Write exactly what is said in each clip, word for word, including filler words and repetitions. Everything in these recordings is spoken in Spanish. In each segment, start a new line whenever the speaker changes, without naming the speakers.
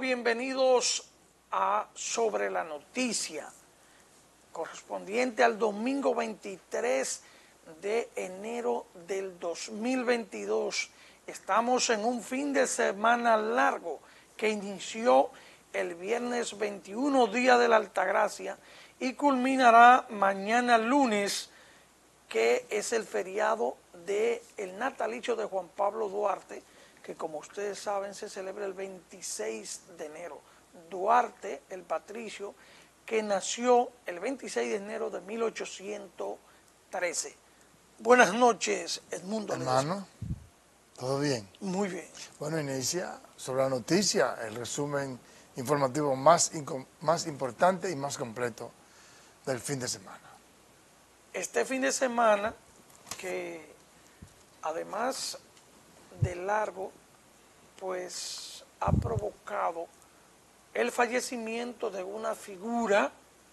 bienvenidos a Sobre la Noticia, correspondiente al domingo veintitrés de enero del dos mil veintidós. Estamos en un fin de semana largo que inició el viernes veintiuno, día de la Altagracia, y culminará mañana lunes, que es el feriado del natalicio de Juan Pablo Duarte, que como ustedes saben se celebra el veintiséis de enero. Duarte, el patricio, que nació el veintiséis de enero de mil ochocientos trece. Buenas noches, Edmundo.
Hermano, ¿todo bien?
Muy bien.
Bueno, inicia Sobre la Noticia, el resumen informativo más, más importante y más completo del fin de semana.
Este fin de semana, que además de largo, pues ha provocado el fallecimiento de una figura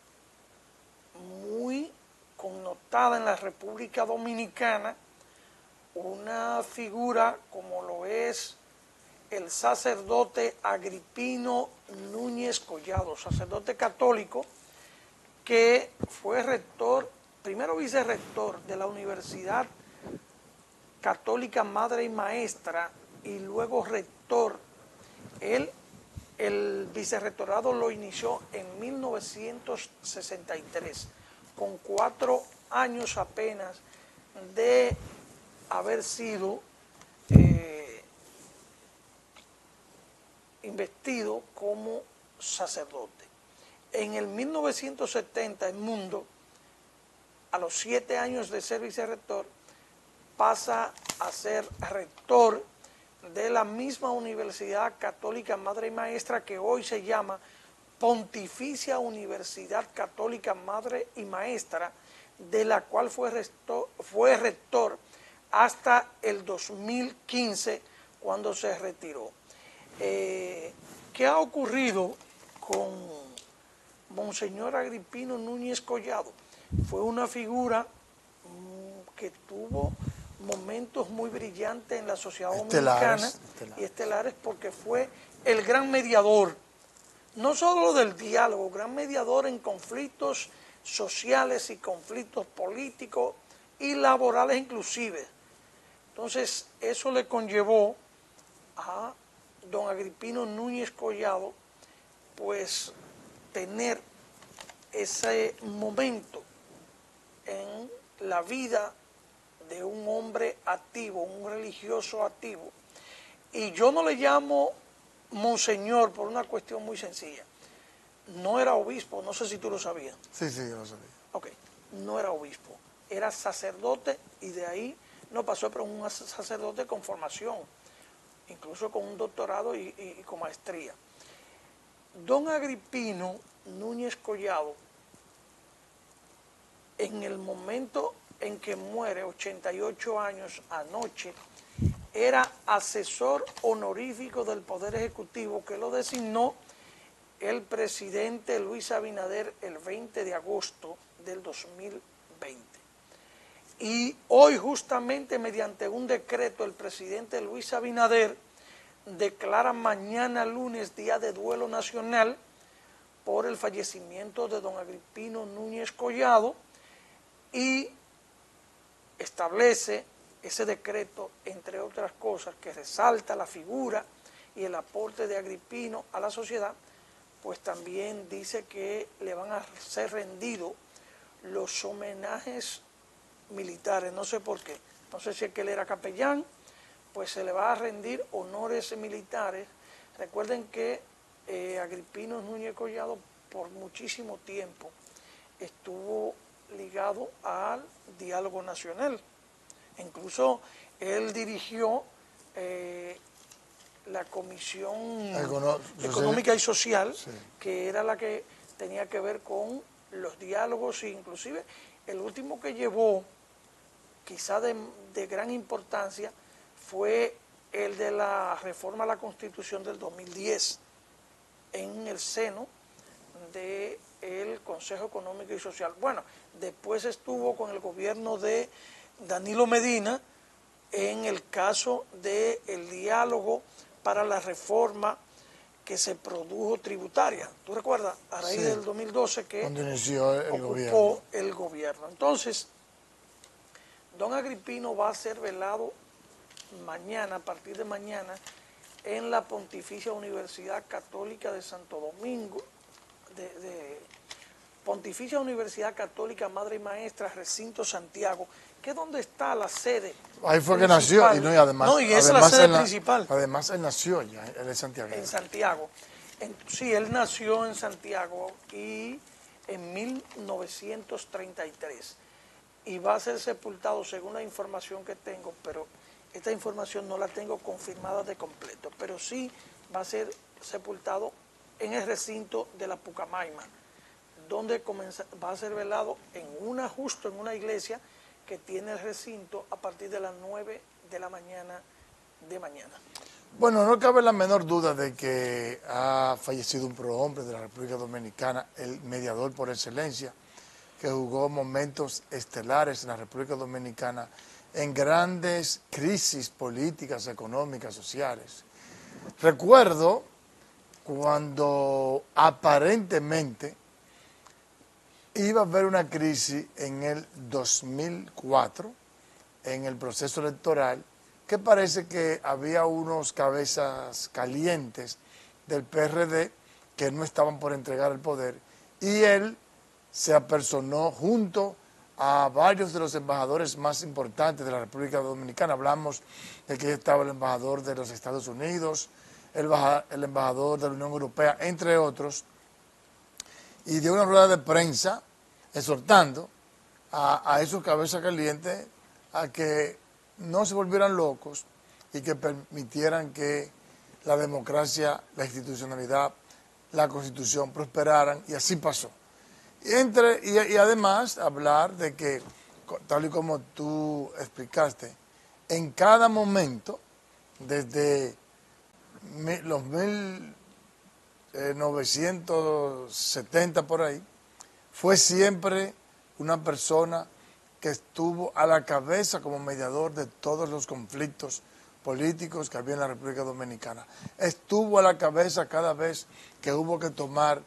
muy connotada en la República Dominicana, una figura como lo es el sacerdote Agripino Núñez Collado, sacerdote católico que fue rector, primero vicerrector de la Universidad Católica Madre y Maestra y luego rector. Él, el vicerrectorado lo inició en mil novecientos sesenta y tres, con cuatro años apenas de haber sido eh, investido como sacerdote. En el mil novecientos setenta, Edmundo, a los siete años de ser vicerrector, pasa a ser rector de la misma Universidad Católica Madre y Maestra, que hoy se llama Pontificia Universidad Católica Madre y Maestra, de la cual fue rector, fue rector hasta el dos mil quince, cuando se retiró. Eh, ¿Qué ha ocurrido con Monseñor Agripino Núñez Collado? Fue una figura mmm, que tuvo momentos muy brillantes en la sociedad dominicana,
Estelares, estelares.
y estelares porque fue el gran mediador, no solo del diálogo, gran mediador en conflictos sociales y conflictos políticos y laborales inclusive. Entonces eso le conllevó a don Agripino Núñez Collado pues tener ese momento en la vida de un hombre activo, un religioso activo. Y yo no le llamo monseñor por una cuestión muy sencilla. No era obispo, no sé si tú lo sabías.
Sí, sí, yo lo sabía.
Ok, no era obispo, era sacerdote, y de ahí no pasó, pero un sacerdote con formación, incluso con un doctorado y, y, y con maestría. Don Agripino Núñez Collado, en el momento en que muere, ochenta y ocho años anoche, era asesor honorífico del Poder Ejecutivo, que lo designó el presidente Luis Abinader el veinte de agosto del dos mil veinte. Y hoy, justamente mediante un decreto, el presidente Luis Abinader declara mañana lunes día de duelo nacional por el fallecimiento de don Agripino Núñez Collado, y establece ese decreto, entre otras cosas, que resalta la figura y el aporte de Agripino a la sociedad. Pues también dice que le van a ser rendidos los homenajes militares, no sé por qué, no sé si es que él era capellán, pues se le va a rendir honores militares. Recuerden que eh, Agripino Núñez Collado por muchísimo tiempo estuvo ligado al diálogo nacional. Incluso él dirigió eh, la Comisión
Econo
Económica y Social,
sí,
que era la que tenía que ver con los diálogos, e inclusive el último que llevó, quizá de, de gran importancia, fue el de la reforma a la Constitución del dos mil diez, en el seno del Consejo Económico y Social. Bueno, después estuvo con el gobierno de Danilo Medina en el caso del diálogo para la reforma que se produjo tributaria. ¿Tú recuerdas? A raíz
Sí.
del dos mil doce que
Cuando inició el
ocupó
gobierno.
el gobierno. Entonces, don Agripino va a ser velado mañana, a partir de mañana, en la Pontificia Universidad Católica de Santo Domingo, de, de Pontificia Universidad Católica Madre y Maestra, Recinto Santiago, que es donde está la sede
Ahí fue que
principal.
nació, y, no, y además,
no, y es
además
la sede
en la-
principal.
Además él nació ya, él es Santiago.
En Santiago. En- sí, él nació en Santiago y en mil novecientos treinta y tres y va a ser sepultado según la información que tengo, pero esta información no la tengo confirmada de completo, pero sí va a ser sepultado en el recinto de la Pucamaima, donde comienza, va a ser velado en una, justo en una iglesia que tiene el recinto a partir de las nueve de la mañana de mañana.
Bueno, no cabe la menor duda de que ha fallecido un prohombre de la República Dominicana, el mediador por excelencia, que jugó momentos estelares en la República Dominicana en grandes crisis políticas, económicas, sociales. Recuerdo cuando aparentemente iba a haber una crisis en el dos mil cuatro, en el proceso electoral, que parece que había unos cabezas calientes del P R D que no estaban por entregar el poder, y él se apersonó junto a varios de los embajadores más importantes de la República Dominicana. Hablamos de que estaba el embajador de los Estados Unidos, el, el embajador de la Unión Europea, entre otros, y dio una rueda de prensa exhortando a, a esos cabezas calientes a que no se volvieran locos y que permitieran que la democracia, la institucionalidad, la Constitución prosperaran, y así pasó. Y, entre, y, y además hablar de que, tal y como tú explicaste, en cada momento, desde los mil novecientos setenta por ahí, fue siempre una persona que estuvo a la cabeza como mediador de todos los conflictos políticos que había en la República Dominicana. Estuvo a la cabeza cada vez que hubo que tomar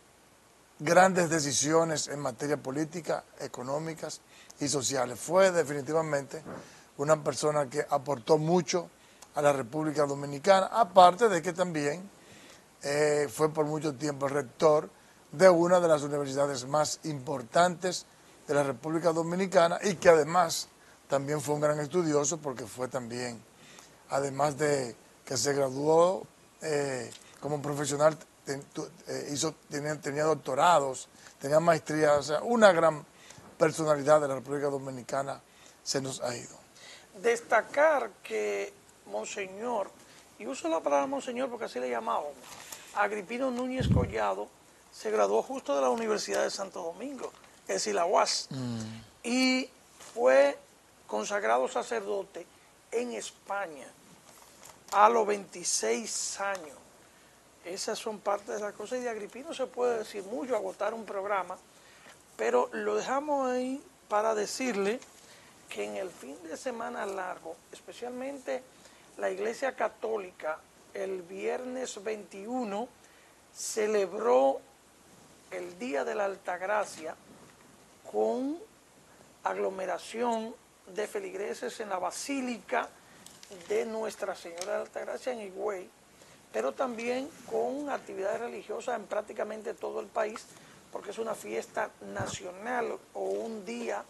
grandes decisiones en materia política, económicas y sociales. Fue definitivamente una persona que aportó mucho a la República Dominicana, aparte de que también eh, fue por mucho tiempo el rector de una de las universidades más importantes de la República Dominicana, y que además también fue un gran estudioso, porque fue también, además de que se graduó eh, como profesional, ten, eh, hizo, tenía, tenía doctorados, tenía maestrías, o sea, una gran personalidad de la República Dominicana se nos ha ido.
Destacar que Monseñor, y uso la palabra Monseñor porque así le llamábamos, Agripino Núñez Collado, se graduó justo de la Universidad de Santo Domingo, es decir, la U A S, mm. y fue consagrado sacerdote en España a los veintiséis años. Esas son parte de las cosas, y de Agripino se puede decir mucho, agotar un programa, pero lo dejamos ahí para decirle que en el fin de semana largo, especialmente la Iglesia Católica, el viernes veintiuno, celebró el Día de la Altagracia con aglomeración de feligreses en la Basílica de Nuestra Señora de la Altagracia en Higüey, pero también con actividades religiosas en prácticamente todo el país, porque es una fiesta nacional o un día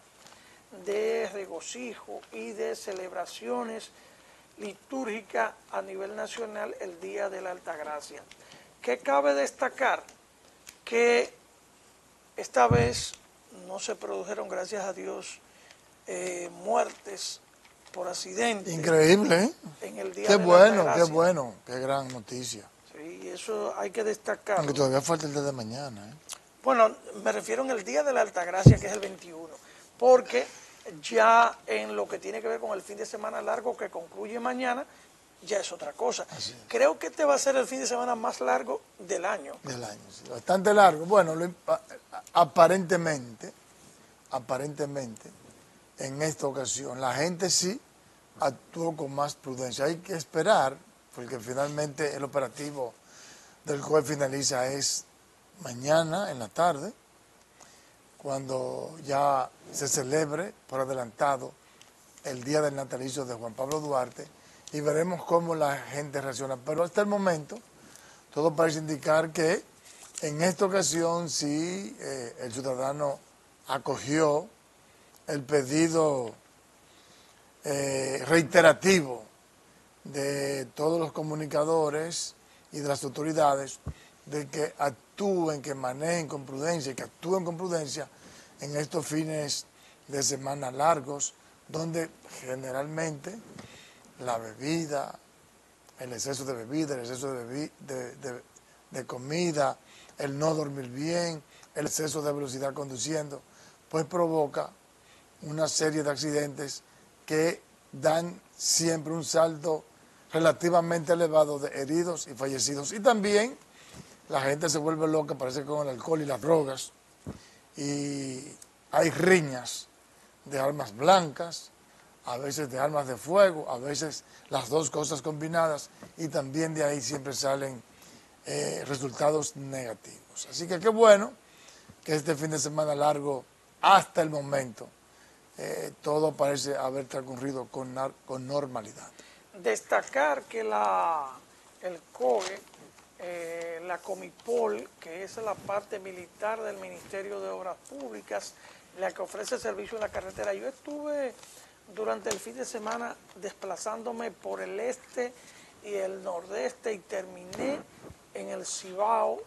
de regocijo y de celebraciones litúrgicas a nivel nacional, el Día de la Altagracia. ¿Qué cabe destacar? Que esta vez no se produjeron, gracias a Dios, eh, muertes por accidente.
Increíble, ¿eh?
En el Día
qué
de
bueno,
la Altagracia.
Qué bueno, qué gran noticia.
Sí, eso hay que destacar.
Aunque todavía falta el día de mañana, ¿eh?
Bueno, me refiero en el Día de la Altagracia, que es el veintiuno, porque ya en lo que tiene que ver con el fin de semana largo que concluye mañana, ya es otra cosa.
Así es.
Creo que este va a ser el fin de semana más largo del año.
Del año, sí, bastante largo. Bueno, lo, aparentemente, aparentemente, en esta ocasión, la gente sí actuó con más prudencia. Hay que esperar, porque finalmente el operativo del cual finaliza es mañana en la tarde, cuando ya se celebre por adelantado el día del natalicio de Juan Pablo Duarte, y veremos cómo la gente reacciona. Pero hasta el momento, todo parece indicar que en esta ocasión sí eh, el ciudadano acogió el pedido eh, reiterativo de todos los comunicadores y de las autoridades de que actúen, que manejen con prudencia, que actúen con prudencia en estos fines de semana largos, donde generalmente la bebida, el exceso de bebida, el exceso de, bebi de, de, de comida, el no dormir bien, el exceso de velocidad conduciendo, pues provoca una serie de accidentes que dan siempre un saldo relativamente elevado de heridos y fallecidos. Y también la gente se vuelve loca, parece que con el alcohol y las drogas, y hay riñas de armas blancas, a veces de armas de fuego, a veces las dos cosas combinadas, y también de ahí siempre salen eh, resultados negativos. Así que qué bueno que este fin de semana largo, hasta el momento, eh, todo parece haber transcurrido con, con normalidad.
Destacar que la, el C O E, eh, la Comipol, que es la parte militar del Ministerio de Obras Públicas, la que ofrece servicio en la carretera. Yo estuve durante el fin de semana desplazándome por el este y el nordeste y terminé en el Cibao,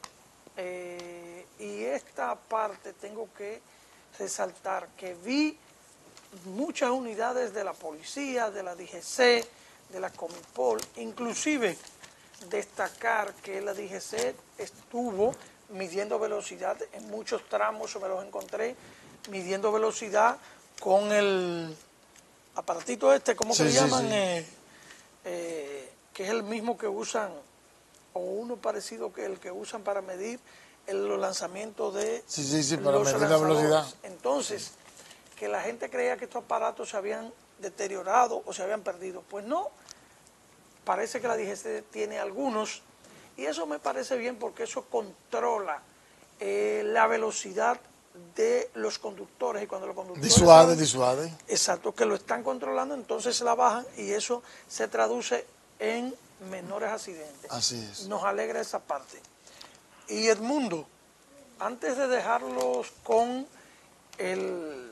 eh, y esta parte tengo que resaltar que vi muchas unidades de la policía, de la D G C, de la Comipol, inclusive destacar que la D G C estuvo midiendo velocidad en muchos tramos, me los encontré midiendo velocidad con el aparatito este, ¿cómo
sí,
que
sí,
le llaman?
Sí.
Eh, eh, que es el mismo que usan, o uno parecido que el que usan para medir el, los lanzamientos de
sí, sí, sí, para
los
medir la velocidad.
Entonces, que la gente creía que estos aparatos se habían deteriorado o se habían perdido. Pues no, parece que la D G C tiene algunos, y eso me parece bien porque eso controla eh, la velocidad de los conductores, y cuando los conductores
disuade,
saben,
disuade.
Exacto, que lo están controlando, entonces la bajan y eso se traduce en menores accidentes.
Así es.
Nos alegra esa parte. Y Edmundo, antes de dejarlos con el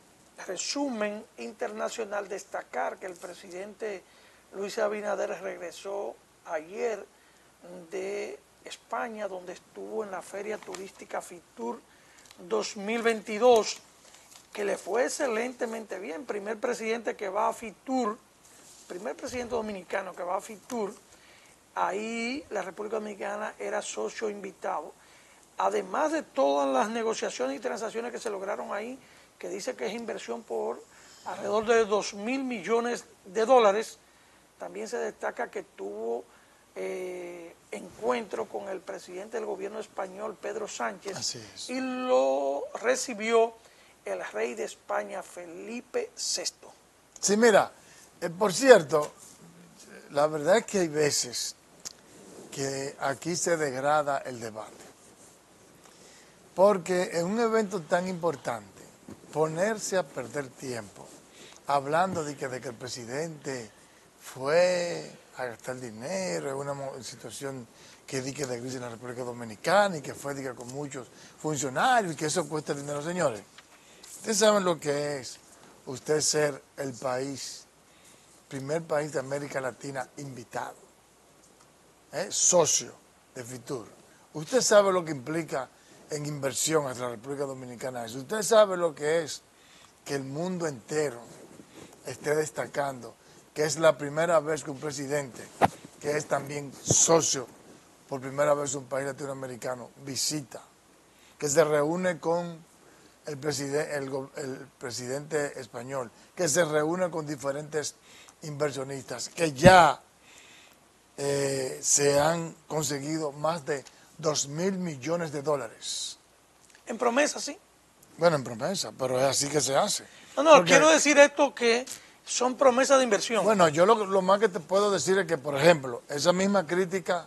resumen internacional, destacar que el presidente Luis Abinader regresó ayer de España, donde estuvo en la feria turística Fitur dos mil veintidós, que le fue excelentemente bien. Primer presidente que va a Fitur, primer presidente dominicano que va a Fitur. Ahí la República Dominicana era socio invitado. Además de todas las negociaciones y transacciones que se lograron ahí, que dice que es inversión por alrededor de dos mil millones de dólares, también se destaca que tuvo eh, encuentro con el presidente del gobierno español, Pedro Sánchez.
Así es.
Y lo recibió el rey de España, Felipe sexto.
Sí, mira, eh, por cierto, la verdad es que hay veces que aquí se degrada el debate, porque en un evento tan importante, ponerse a perder tiempo hablando de que, de que el presidente fue a gastar dinero, es una situación que di que de crisis en la República Dominicana y que fue di que con muchos funcionarios y que eso cuesta dinero. Señores, ustedes saben lo que es usted ser el país, primer país de América Latina invitado, ¿eh? socio de Fitur. Usted sabe lo que implica en inversión hacia la República Dominicana eso. Usted sabe lo que es que el mundo entero esté destacando que es la primera vez que un presidente, que es también socio por primera vez un país latinoamericano, visita, que se reúne con el, preside el, el presidente español, que se reúne con diferentes inversionistas, que ya eh, se han conseguido más de dos mil millones de dólares.
En promesa, sí.
Bueno, en promesa, pero es así que se hace.
No, no, Porque, quiero decir esto que son promesas de inversión.
Bueno, yo lo, lo más que te puedo decir es que, por ejemplo, esa misma crítica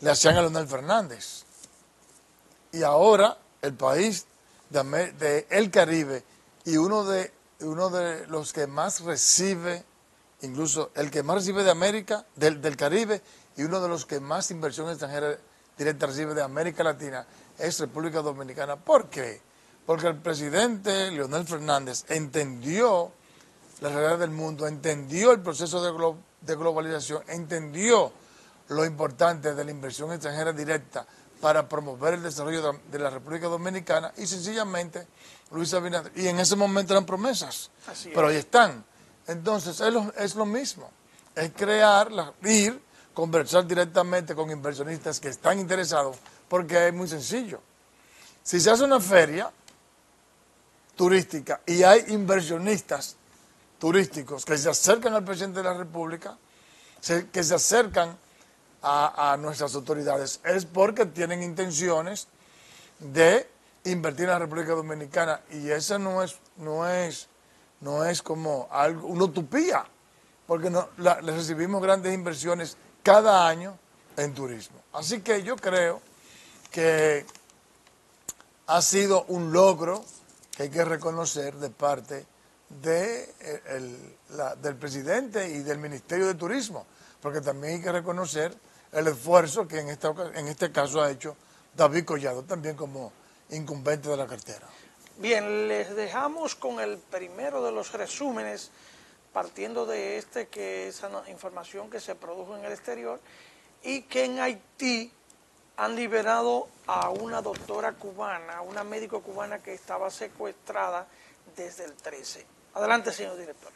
le hacían a Leonel Fernández. Y ahora el país de, de el Caribe y uno de, uno de los que más recibe, incluso el que más recibe de América, del, del Caribe, y uno de los que más inversión extranjera directa recibe de América Latina es República Dominicana. ¿Por qué? Porque el presidente Leonel Fernández entendió la realidad del mundo, entendió el proceso de, glo de globalización, entendió lo importante de la inversión extranjera directa para promover el desarrollo de, de la República Dominicana, y sencillamente Luis Abinader, y en ese momento eran promesas,
Así
pero
es.
ahí están. Entonces es lo, es lo mismo, es crear, la, ir, conversar directamente con inversionistas que están interesados, porque es muy sencillo. Si se hace una feria turística y hay inversionistas turísticos que se acercan al presidente de la República, se, que se acercan a, a nuestras autoridades, es porque tienen intenciones de invertir en la República Dominicana, y esa no es, no es, no es como algo, una utopía, porque no, la, le recibimos grandes inversiones cada año en turismo. Así que yo creo que ha sido un logro que hay que reconocer de parte de el, la, del presidente y del Ministerio de Turismo, porque también hay que reconocer el esfuerzo que en, esta, en este caso ha hecho David Collado, también como incumbente de la cartera.
Bien, les dejamos con el primero de los resúmenes, partiendo de este, que es una información que se produjo en el exterior, y que en Haití han liberado a una doctora cubana, una médico cubana que estaba secuestrada desde el trece. Adelante, señor director.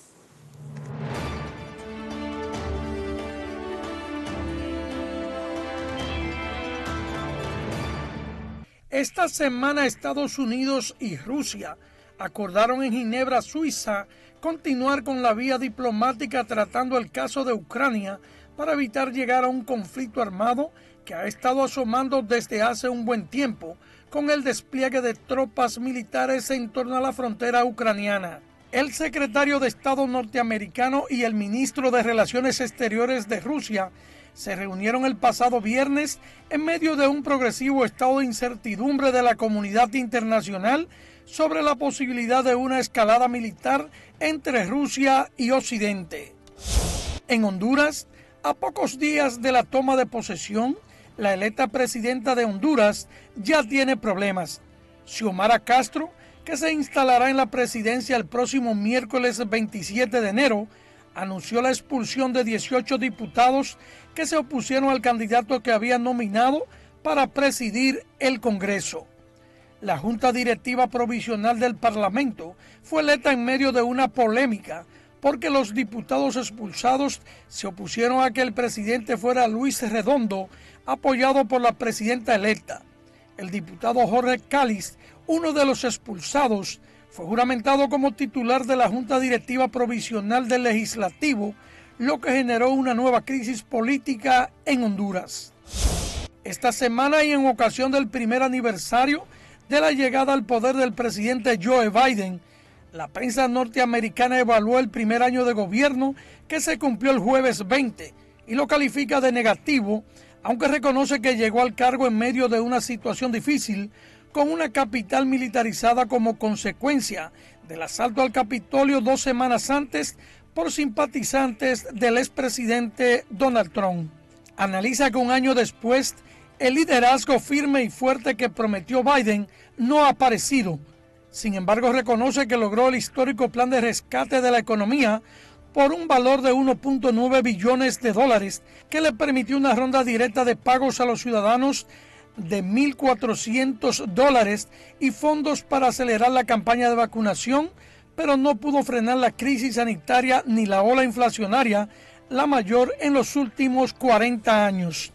Esta semana Estados Unidos y Rusia acordaron en Ginebra, Suiza, continuar con la vía diplomática tratando el caso de Ucrania para evitar llegar a un conflicto armado que ha estado asomando desde hace un buen tiempo, con el despliegue de tropas militares en torno a la frontera ucraniana. El secretario de Estado norteamericano y el ministro de Relaciones Exteriores de Rusia se reunieron el pasado viernes en medio de un progresivo estado de incertidumbre de la comunidad internacional sobre la posibilidad de una escalada militar entre Rusia y Occidente. En Honduras, a pocos días de la toma de posesión, la electa presidenta de Honduras ya tiene problemas. Xiomara Castro, que se instalará en la presidencia el próximo miércoles veintisiete de enero, anunció la expulsión de dieciocho diputados que se opusieron al candidato que había nominado para presidir el Congreso. La Junta Directiva Provisional del Parlamento fue electa en medio de una polémica porque los diputados expulsados se opusieron a que el presidente fuera Luis Redondo, apoyado por la presidenta electa. El diputado Jorge Cáliz, uno de los expulsados, fue juramentado como titular de la Junta Directiva Provisional del Legislativo, lo que generó una nueva crisis política en Honduras. Esta semana, y en ocasión del primer aniversario de la llegada al poder del presidente Joe Biden, la prensa norteamericana evaluó el primer año de gobierno que se cumplió el jueves veinte y lo califica de negativo, aunque reconoce que llegó al cargo en medio de una situación difícil, con una capital militarizada como consecuencia del asalto al Capitolio dos semanas antes por simpatizantes del expresidente Donald Trump. Analiza que un año después, el liderazgo firme y fuerte que prometió Biden no ha aparecido. Sin embargo, reconoce que logró el histórico plan de rescate de la economía por un valor de uno punto nueve billones de dólares, que le permitió una ronda directa de pagos a los ciudadanos de mil cuatrocientos dólares y fondos para acelerar la campaña de vacunación, pero no pudo frenar la crisis sanitaria ni la ola inflacionaria, la mayor en los últimos cuarenta años.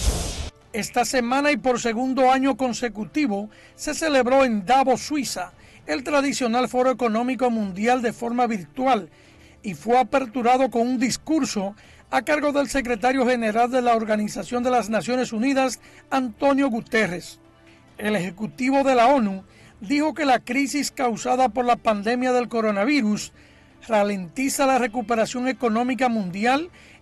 Esta semana y por segundo año consecutivo se celebró en Davos, Suiza, el tradicional Foro Económico Mundial de forma virtual, y fue aperturado con un discurso a cargo del secretario general de la Organización de las Naciones Unidas, Antonio Guterres. El ejecutivo de la ONU dijo que la crisis causada por la pandemia del coronavirus ralentiza la recuperación económica mundial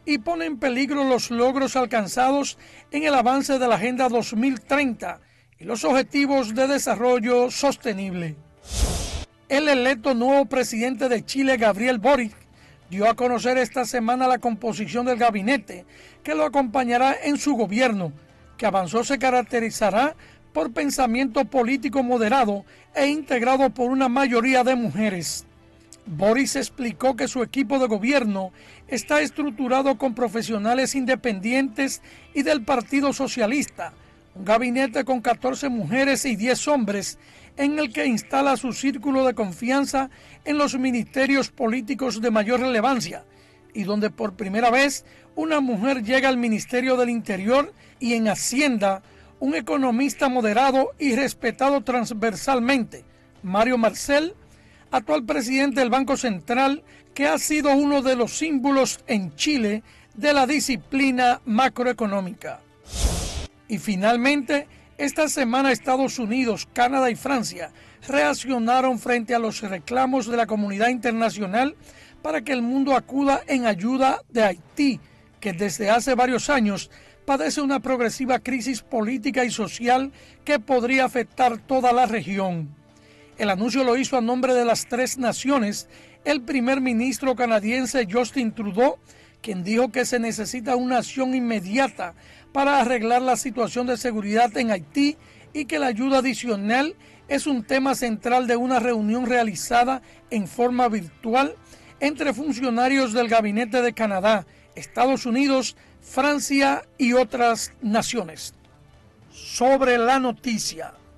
y pone en peligro los logros alcanzados en el avance de la Agenda dos mil treinta y los Objetivos de Desarrollo Sostenible. El electo nuevo presidente de Chile, Gabriel Boric, dio a conocer esta semana la composición del gabinete que lo acompañará en su gobierno, que avanzó se caracterizará por pensamiento político moderado e integrado por una mayoría de mujeres. Boric explicó que su equipo de gobierno está estructurado con profesionales independientes y del Partido Socialista, un gabinete con catorce mujeres y diez hombres, en el que instala su círculo de confianza en los ministerios políticos de mayor relevancia, y donde por primera vez una mujer llega al Ministerio del Interior y en Hacienda, un economista moderado y respetado transversalmente, Mario Marcel, actual presidente del Banco Central, que ha sido uno de los símbolos en Chile de la disciplina macroeconómica. Y finalmente, esta semana Estados Unidos, Canadá y Francia reaccionaron frente a los reclamos de la comunidad internacional para que el mundo acuda en ayuda de Haití, que desde hace varios años padece una progresiva crisis política y social que podría afectar toda la región. El anuncio lo hizo a nombre de las tres naciones el primer ministro canadiense Justin Trudeau, quien dijo que se necesita una acción inmediata para arreglar la situación de seguridad en Haití y que la ayuda adicional es un tema central de una reunión realizada en forma virtual entre funcionarios del gabinete de Canadá, Estados Unidos, Francia y otras naciones. Sobre la noticia.